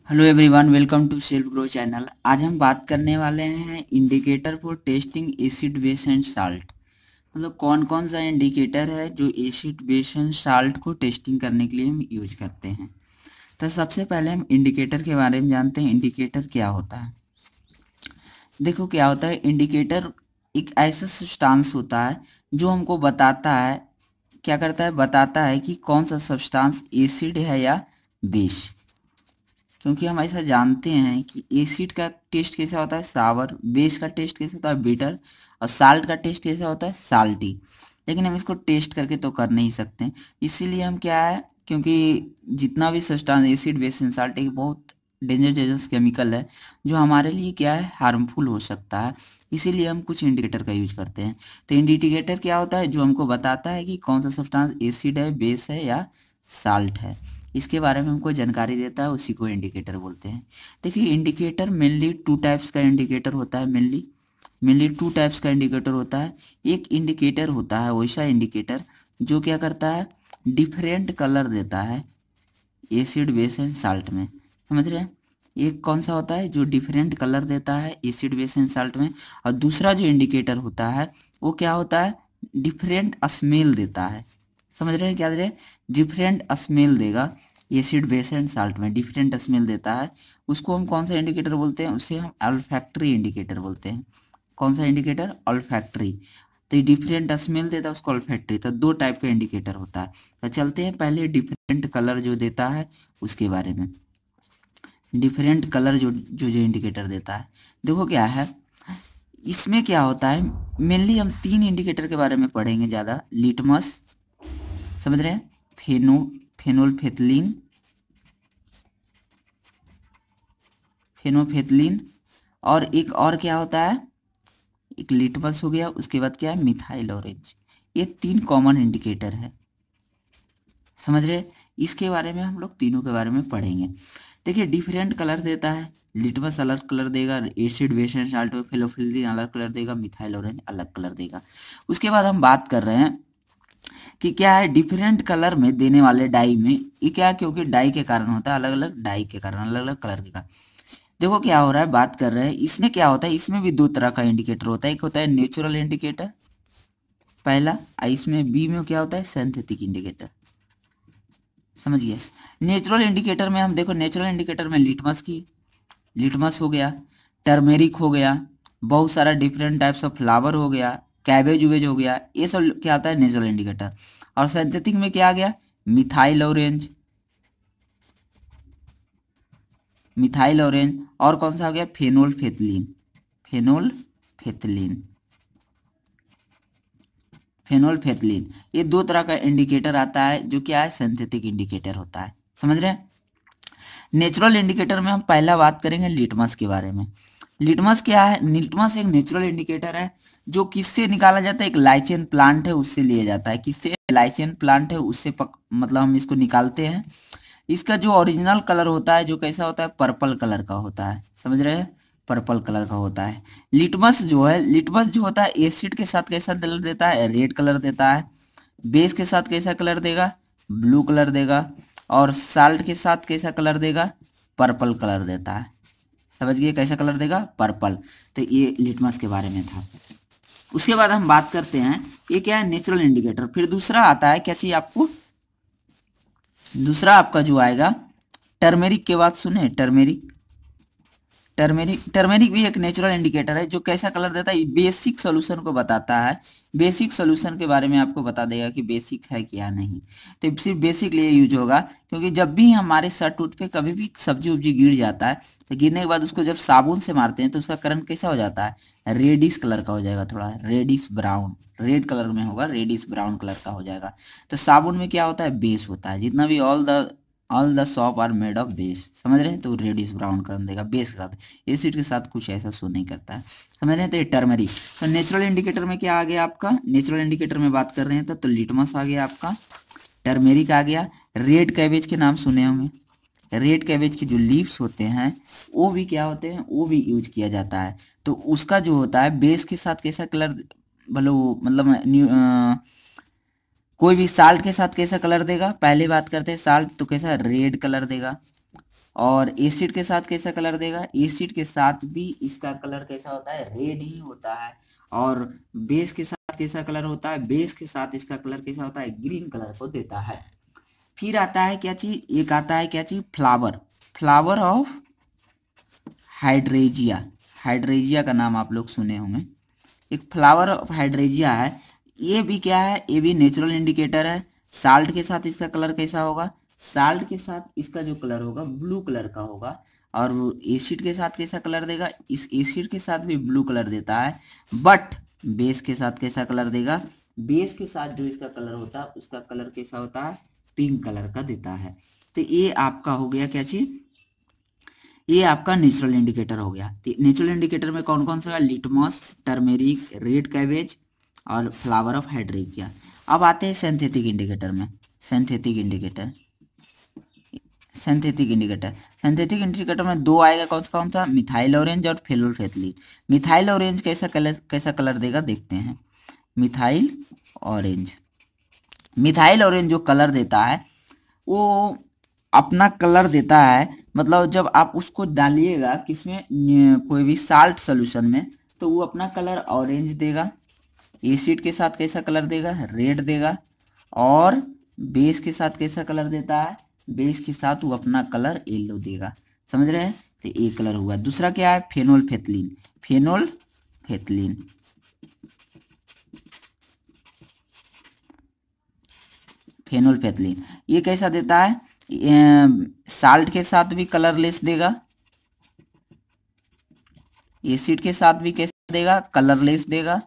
Hello everyone, welcome to self grow channel. आज हम बात करने वाले हैं indicator for testing acid base and salt. मतलब कौन कौन सा इंडिकेटर है जो एसिड बेस एंड साल्ट को टेस्टिंग करने के लिए हम यूज करते हैं। तो सबसे पहले हम इंडिकेटर के बारे में जानते हैं। इंडिकेटर क्या होता है? देखो क्या होता है, इंडिकेटर एक ऐसा सब्सटेंस होता है जो हमको बताता है, क्या करता है, बताता है कि कौन सा सब्सटेंस एसिड है या बेस। क्योंकि हम ऐसा जानते हैं कि एसिड का टेस्ट कैसा होता है, सावर। बेस का टेस्ट कैसा होता है, बिटर। और साल्ट का टेस्ट कैसा होता है, साल्टी। लेकिन हम इसको टेस्ट करके तो कर नहीं सकते, इसीलिए हम क्या है, क्योंकि जितना भी substance acid base and salt एक बहुत डेंजरस केमिकल है जो हमारे लिए क्या है, हार्मफुल हो सकता है। इसीलिए हम कुछ इंडिकेटर का यूज करते हैं। तो इंडिकेटर क्या होता है, जो हमको बताता है कि कौन सा सब्सटेंस एसिड है, बेस है या साल्ट है। इसके बारे में हमको जानकारी देता है, उसी को इंडिकेटर बोलते हैं। देखिए, इंडिकेटर मेनली टू टाइप्स का इंडिकेटर होता है। मेनली टू टाइप्स का इंडिकेटर होता है। एक इंडिकेटर होता है वैसा इंडिकेटर जो क्या करता है, डिफरेंट कलर देता है एसिड बेस एंड साल्ट में। समझ रहे हैं? एक कौन सा होता है जो डिफरेंट कलर देता है एसिड बेस एंड साल्ट में। और दूसरा जो इंडिकेटर होता है वो क्या होता है, डिफरेंट स्मेल देता है। समझ रहे हैं क्या दे रहे हैं? डिफरेंट स्मेल देगा एसिड बेस एंड साल्ट में, डिफरेंट स्मेल देता है। उसको हम कौन सा इंडिकेटर बोलते हैं? उसे हम ऑल्फैक्टरी इंडिकेटर बोलते हैं। कौन सा इंडिकेटर? ऑल्फैक्टरी। तो ये डिफरेंट स्मेल देता है, उसको ऑल्फैक्टरी। तो दो टाइप का इंडिकेटर होता है। तो चलते हैं पहले डिफरेंट कलर जो देता है उसके बारे में। डिफरेंट कलर जो इंडिकेटर देता है, देखो क्या है इसमें क्या होता है। मेनली हम तीन इंडिकेटर के बारे में पढ़ेंगे ज़्यादा। लिटमस, समझ रहे हैं, फेनोल्फेथलीन, फेनोल्फेथलीन, और एक और क्या होता है, एक लिटमस हो गया, उसके बाद क्या है, मिथाइल ऑरेंज। ये तीन कॉमन इंडिकेटर है। समझ रहे? इसके बारे में हम लोग तीनों के बारे में पढ़ेंगे। देखिए, डिफरेंट कलर देता है। लिटमस अलग कलर देगा, एसिड बेस एंड साल्ट में फेनोल्फेथलीन अलग कलर देगा, मिथाइल ऑरेंज अलग कलर देगा। उसके बाद हम बात कर रहे हैं कि क्या है, डिफरेंट कलर में देने वाले डाई में ये क्या है, क्योंकि डाई के कारण होता है, अलग अलग डाई के कारण, अलग अलग कलर के कारण। देखो क्या हो रहा है, बात कर रहे हैं इसमें क्या होता है। इसमें भी दो तरह का इंडिकेटर होता है। एक होता है नेचुरल इंडिकेटर, पहला। और इसमें बी में क्या होता है, सिंथेटिक इंडिकेटर। समझिए, नेचुरल इंडिकेटर में हम देखो, नेचुरल इंडिकेटर में लिटमस हो गया, टर्मेरिक हो गया, बहुत सारा डिफरेंट टाइप्स ऑफ फ्लावर हो गया, कैबेज उबेज हो गया, ये सब क्या होता है, नेचुरल इंडिकेटर। और सिंथेटिक में क्या आ गया, मिथाइल ऑरेंज, और कौन सा हो गया, फेनोल्फेथलीन। फेनोल्फेथलीन फेनोल्फेथलीन ये दो तरह का इंडिकेटर आता है जो क्या है, सिंथेटिक इंडिकेटर होता है। समझ रहे हैं? नेचुरल इंडिकेटर में हम पहला बात करेंगे लिटमस के बारे में। लिटमस क्या है? लिटमस एक नेचुरल इंडिकेटर है जो किससे निकाला जाता है, एक लाइचेन प्लांट है उससे लिया जाता है। किससे? लाइचेन प्लांट है उससे मतलब हम इसको निकालते हैं। इसका जो ओरिजिनल कलर होता है, जो कैसा होता है, पर्पल कलर का होता है। समझ रहे हैं? पर्पल कलर का होता है। लिटमस जो होता है एसिड के साथ कैसा कलर देता है, रेड कलर देता है। बेस के साथ कैसा कलर देगा, ब्लू कलर देगा। और साल्ट के साथ कैसा कलर देगा, पर्पल कलर देता है। समझ गए? कैसा कलर देगा, पर्पल। तो ये लिटमस के बारे में था। उसके बाद हम बात करते हैं, ये क्या है, नेचुरल इंडिकेटर। फिर दूसरा आता है, क्या चाहिए आपको, दूसरा आपका जो आएगा, टर्मेरिक के बाद सुने, टर्मेरिक भी एक नेचुरल इंडिकेटर है जो कैसा कलर देता है, बेसिक सॉल्यूशन को बताता है। बेसिक सॉल्यूशन के बारे में आपको बता देगा कि बेसिक है क्या नहीं। तो सिर्फ बेसिक लिए यूज होगा, क्योंकि जब भी हमारे सर टूट पे कभी भी सब्जी उब्जी गिर जाता है, तो गिरने के बाद उसको जब साबुन से मारते हैं तो उसका करंट कैसा हो जाता है, रेडिश कलर का हो जाएगा, थोड़ा रेडिश ब्राउन, रेड कलर में होगा, रेडिश ब्राउन कलर का हो जाएगा। तो साबुन में क्या होता है, बेस होता है। जितना भी all the soap are made of base. समझ रहे हैं? तो रेडिश ब्राउन कर देगा बेस के साथ, एसिड के साथ कुछ ऐसा शो नहीं करता है। समझ रहे हैं? तो ये टर्मरिक। तो नेचुरल इंडिकेटर में क्या आ गया आपका, नेचुरल इंडिकेटर में बात कर रहे हैं तो लिटमस आ गया आपका, टर्मेरिक आ गया। रेड कैबेज के नाम सुने होंगे। रेड कैबेज के जो लीव्स होते हैं वो भी क्या होते हैं, वो भी यूज किया जाता है। तो उसका जो होता है बेस के साथ कैसा कलर, मतलब कोई भी साल्ट के साथ कैसा कलर देगा। पहले बात करते हैं साल्ट, तो कैसा, रेड कलर देगा। और एसिड के साथ कैसा कलर देगा, एसिड के साथ भी इसका कलर कैसा होता है, रेड ही होता है। और बेस के साथ कैसा कलर होता है, बेस के साथ इसका कलर कैसा होता है, ग्रीन कलर को देता है। फिर आता है क्या चीज, एक आता है क्या चीज, flower, flower of hydrangea. Hydrangea का नाम आप लोग सुने होंगे, एक फ्लावर ऑफ हाइड्रेंजिया है। ये भी क्या है, ये भी नेचुरल इंडिकेटर है। साल्ट के साथ इसका कलर कैसा होगा, साल्ट के साथ इसका जो कलर होगा ब्लू कलर का होगा। और वो एसिड के साथ कैसा कलर देगा, इस एसिड के साथ भी ब्लू कलर देता है। बट बेस के साथ कैसा कलर देगा, बेस के साथ जो इसका कलर होता है उसका कलर कैसा होता है, पिंक कलर का देता है। तो ये आपका हो गया क्या चीज, ये आपका नेचुरल इंडिकेटर हो गया। तो नेचुरल इंडिकेटर में कौन कौन सा, लिटमस, टर्मेरिक, रेड कैबेज और फ्लावर ऑफ हाइड्रेंजिया। अब आते हैं सिंथेटिक इंडिकेटर में। Synthetic indicator, synthetic indicator, synthetic indicator में दो आएगा, कौन सा, मिथाइल ऑरेंज और फेनोल्फथलीन। मिथाइल ऑरेंज कैसा कलर देगा, देखते हैं। मिथाइल ऑरेंज, मिथाइल ऑरेंज जो कलर देता है वो अपना कलर देता है, मतलब जब आप उसको डालिएगा किसमें, कोई भी साल्ट सोल्यूशन में, तो वो अपना कलर ऑरेंज देगा। एसिड के साथ कैसा कलर देगा, रेड देगा। और बेस के साथ कैसा कलर देता है, बेस के साथ वो अपना कलर येलो देगा। समझ रहे हैं, तो एक कलर हुआ। दूसरा क्या है, फेनोल्फथलीन, फेनोल्फथलीन, फेनोल्फथलीन ये कैसा देता है, साल्ट के साथ भी कलरलेस देगा, एसिड के साथ भी कैसा देगा, कलरलेस देगा।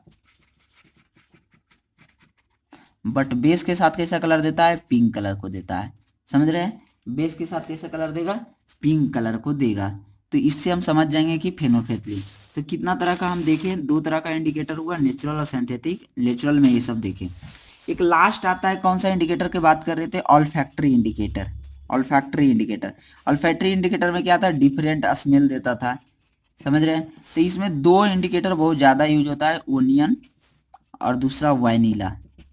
बट बेस के साथ कैसा कलर देता है, पिंक कलर को देता है। समझ रहे हैं, बेस के साथ कैसा कलर देगा, पिंक कलर को देगा। तो इससे हम समझ जाएंगे कि फेनोल्फथलीन। तो कितना तरह का हम देखें, दो तरह का इंडिकेटर हुआ, नेचुरल और सिंथेटिक। नेचुरल में ये सब देखें। एक लास्ट आता है, कौन सा इंडिकेटर की बात कर रहे थे, olfactory indicator. Olfactory indicator, olfactory indicator में क्या था, डिफरेंट स्मेल देता था। समझ रहे हैं, तो इसमें दो इंडिकेटर बहुत ज़्यादा यूज होता है, ओनियन और दूसरा वाइनीला।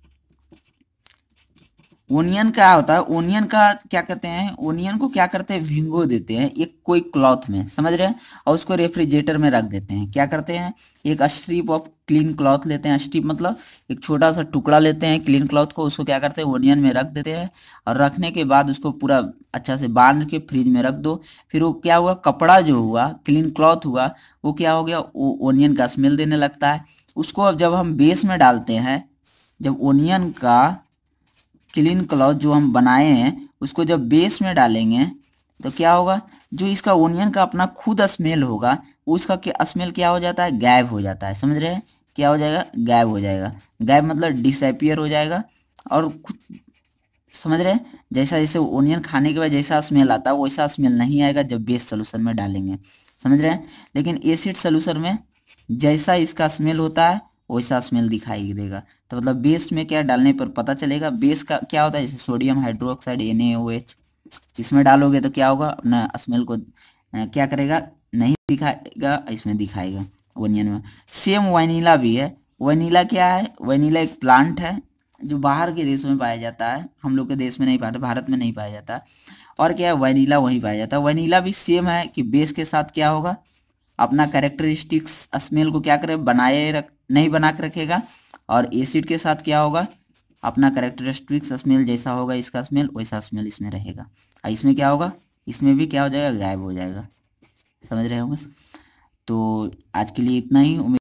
ओनियन क्या होता है, ओनियन का क्या कहते हैं, ओनियन को क्या करते हैं, भिंगो देते हैं एक कोई क्लॉथ में, समझ रहे हैं, और उसको रेफ्रिजरेटर में रख देते हैं। क्या करते हैं, एक स्ट्रिप ऑफ क्लीन क्लॉथ लेते हैं, स्ट्रिप मतलब एक छोटा सा टुकड़ा लेते हैं क्लीन क्लॉथ को, उसको क्या करते हैं, ओनियन में रख देते हैं। और रखने के बाद उसको पूरा अच्छा से बांध के फ्रिज में रख दो। फिर वो क्या हुआ, कपड़ा जो हुआ, क्लीन क्लॉथ हुआ, वो क्या हो गया, वो ओनियन का स्मेल देने लगता है। उसको अब जब हम बेस में डालते हैं, जब ओनियन का क्लीन क्लॉथ जो हम बनाए हैं उसको जब बेस में डालेंगे तो क्या होगा, जो इसका ओनियन का अपना खुद स्मेल होगा उसका स्मेल क्या हो जाता है, गायब हो जाता है। समझ रहे हैं, क्या हो जाएगा, गायब हो जाएगा। गायब मतलब डिसअपियर हो जाएगा। और समझ रहे हैं, जैसा जैसे ओनियन खाने के बाद जैसा स्मेल आता है वैसा स्मेल नहीं आएगा जब बेस सोल्यूशन में डालेंगे। समझ रहे हैं, लेकिन एसिड सोल्यूशन में जैसा इसका स्मेल होता है वैसा स्मेल दिखाई देगा। तो मतलब बेस में क्या डालने पर पता चलेगा, बेस का क्या होता है, जैसे सोडियम हाइड्रोक्साइड NaOH, इसमें डालोगे तो क्या होगा, अपना स्मेल को क्या करेगा, नहीं दिखाएगा, इसमें दिखाएगा ओनियन में। सेम वनीला भी है। वनीला क्या है, वनीला एक प्लांट है जो बाहर के देशों में पाया जाता है, हम लोग के देश में नहीं पाया, भारत में नहीं पाया जाता। और क्या है, वनीला वहीं पाया जाता है। वनीला भी सेम है कि बेस के साथ क्या होगा, अपना कैरेक्टरिस्टिक्स स्मेल को क्या करे, नहीं बना के रखेगा। और एसिड के साथ क्या होगा, अपना कैरेक्टरिस्टिक्स स्मेल जैसा होगा इसका स्मेल वैसा स्मेल इसमें रहेगा। और इसमें क्या होगा, इसमें भी क्या हो जाएगा, गायब हो जाएगा। समझ रहे होंगे। तो आज के लिए इतना ही।